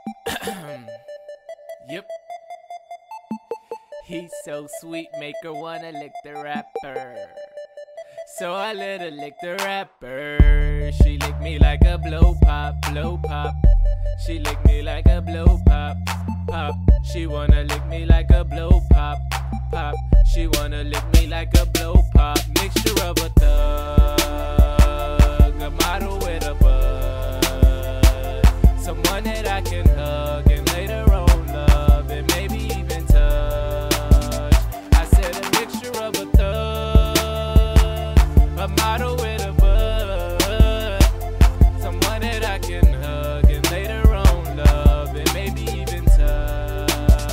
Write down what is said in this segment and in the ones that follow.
Yep. He's so sweet, make her wanna lick the rapper. So I let her lick the rapper. She licked me like a blow pop, blow pop. She licked me like a blow pop, pop. She wanna lick me like a blow pop, pop. She wanna lick me like a blow pop. Mixture of a thug, a model with a bud, someone that I can hug and later on love and maybe even touch. I said a mixture of a thug, a model with a bud, someone that I can hug and later on love and maybe even touch.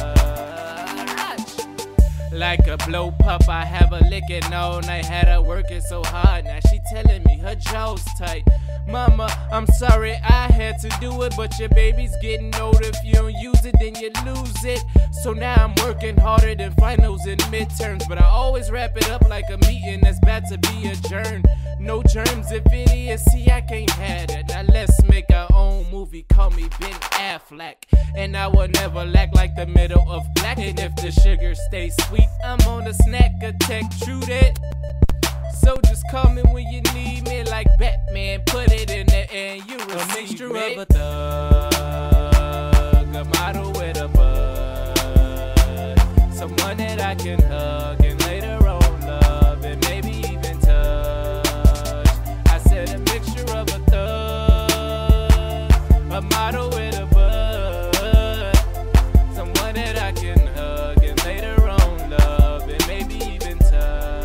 Like a blow pop, I have her licking all night. Had her working so hard, now she telling me her jaw's tight. Mama, I'm sorry I had to do it, but your baby's getting older. If you don't use it, then you lose it. So now I'm working harder than finals and midterms, but I always wrap it up like a meeting that's about to be adjourned. No germs if it is, see I can't have it. Now let's make our own movie, call me Ben Affleck, and I will never lack like the middle of black. And if the sugar stays sweet, I'm on a snack attack, true that. So just call me when you need me like Batman. Put it in there and you receive a mixture of a thug, a model with a bud, someone that I can hug and later on love and maybe even touch. I said a mixture of a thug, a model with a bud, someone that I can hug and later on love and maybe even touch.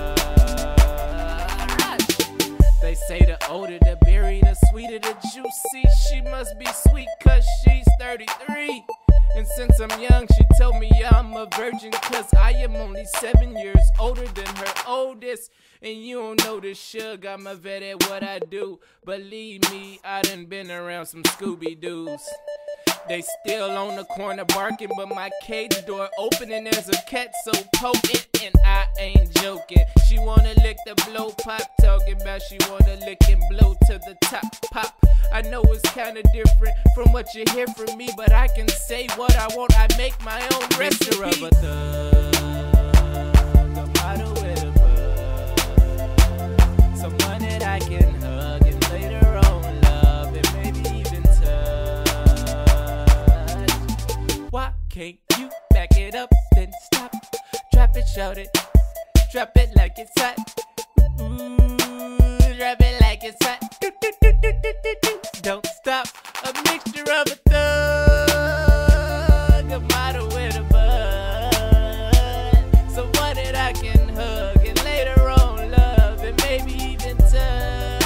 They say the older the berry, the sweeter the juicy. She must be sweet cause she's 33. And since I'm young, she told me I'm a virgin cause I am only 7 years older than her oldest. And you don't know this sugar, I'm a vet at what I do. Believe me, I done been around some Scooby-Doos. They still on the corner barking, but my cage door opening. There's a cat so potent, and I ain't joking. She wanna lick the blow pop, talking about she wanna lick and blow to the top pop. I know it's kinda different from what you hear from me, but I can say what I want. I make my own recipe. Of a thug, a model with a bud, someone that I can hug and later on love and maybe even touch. Why can't you back it up, then stop? Drop it, shout it, drop it like it's hot. Ooh, drop it like it's hot. Do, do, do, do, do, do, do. Don't stop. A mixture of a thug, a model with a bud, someone that I can hug and later on love and maybe even touch.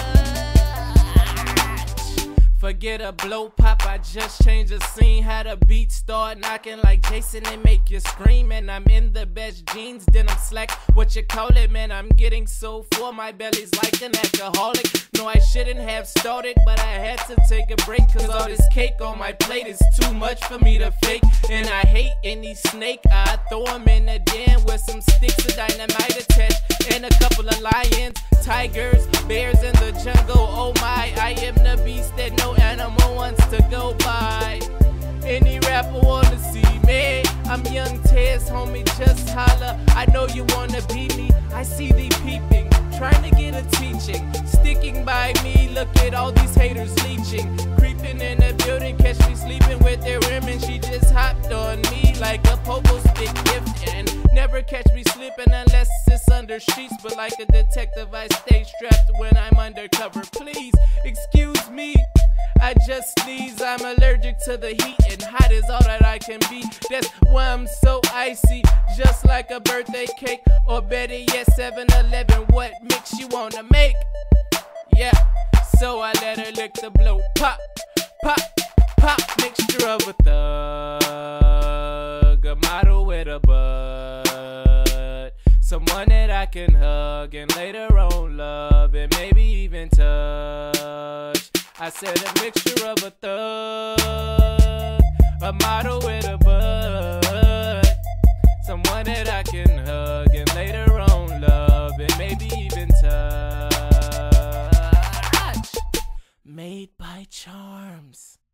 Forget a blow pop, I just changed the scene. Had a beat start knocking like Jason and make you scream. And I'm in the best jeans, then I'm slack, what you call it, man. I'm getting so full, my belly's like an alcoholic. No, I shouldn't have started, but I had to take a break, cause all this cake on my plate is too much for me to fake. And I hate any snake, I throw them in the den with some sticks of dynamite attached, and a couple of lions, tigers, bears in the jungle. Oh my, I am the beast that no animal wants to go by. Any rapper wanna see me? I'm Young Tez, homie, just holla. I know you wanna be me, I see thee peeping, trying to get a teaching, sticking by me. Look at all these haters leeching, creeping in the building, catch me sleeping with their women. She just hopped on me like a pogo stick gift, and never catch me slipping unless it's under sheets. But like a detective, I stay strapped when I'm undercover. Please excuse me, I just sneeze, I'm allergic to the heat, and hot is all that I can be. That's why I'm so icy, just like a birthday cake, or better yet 7-Eleven. What mix you wanna make? Yeah, so I let her lick the blow pop, pop, pop. Mixture of a thug, a model with a bud, someone that I can hug and later on love and maybe even touch. I said a mixture of a thug, a model with a bud, someone that I can hug and later on love and maybe even touch. Made by Charms.